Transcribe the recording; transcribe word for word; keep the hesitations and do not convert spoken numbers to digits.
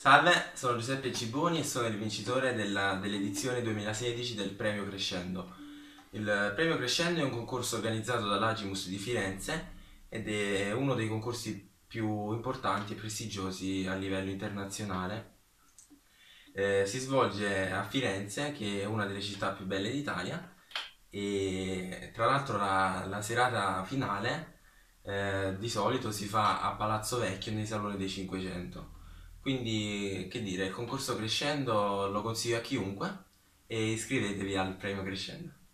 Salve, sono Giuseppe Ciboni e sono il vincitore della- dell'edizione duemilasedici del Premio Crescendo. Il Premio Crescendo è un concorso organizzato dall'Agimus di Firenze ed è uno dei concorsi più importanti e prestigiosi a livello internazionale. Eh, si svolge a Firenze, che è una delle città più belle d'Italia, e tra l'altro la, la serata finale eh, di solito si fa a Palazzo Vecchio nei Saloni dei cinquecento. Quindi, che dire, il concorso Crescendo lo consiglio a chiunque e iscrivetevi al premio Crescendo.